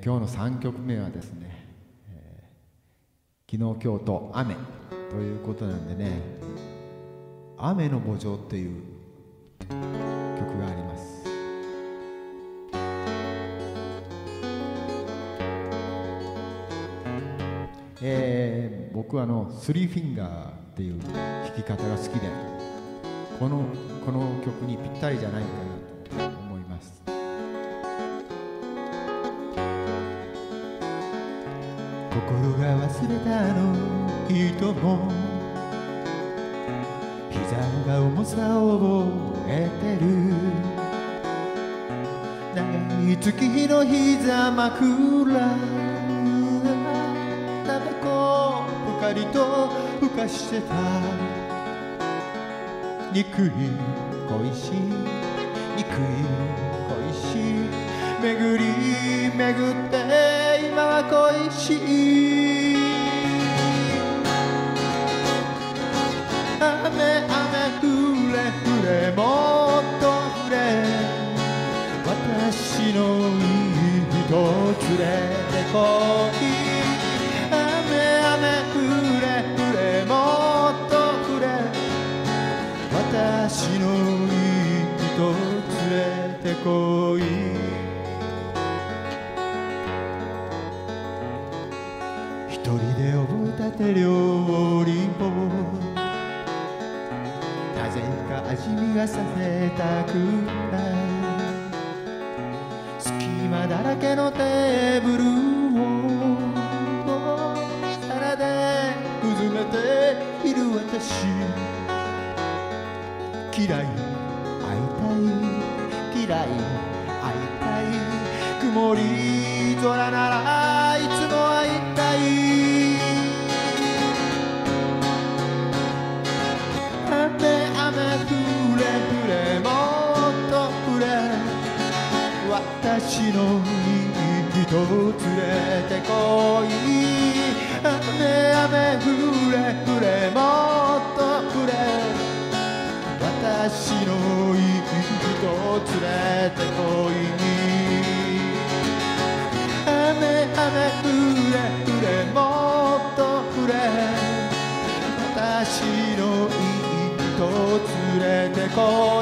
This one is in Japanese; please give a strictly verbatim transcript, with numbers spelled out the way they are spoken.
今日のさんきょくめはですね、えー、昨日今日と雨ということなんでね、雨の慕情っていう曲があります。えー、僕はあのスリーフィンガーっていう弾き方が好きで、このこの曲にぴったりじゃないかなと思います。心が忘れたあの人も膝が重さを覚えてる。長い月日の膝枕、タバコぷかりとふかしてた。憎い恋しい憎い恋しい、巡り巡って今は恋しい。雨雨降れ降れもっと降れ、私のいい人連れてこい。雨雨降れ降れもっと降れ、私のいい人連れてこい。一人で覚えた手料理をなぜか味見がさせたくない。隙間だらけのテーブルを皿でうずめている私、嫌い会いたい嫌い会いたい、曇り空ならいつも会いたい。雨雨降れ降れもっと降れ、私のいい人連れてこい。雨雨降れ降れもっと降れ、私のいい人連れてこい。雨雨降れ降れもっと降れ、私のいい人連れてこい。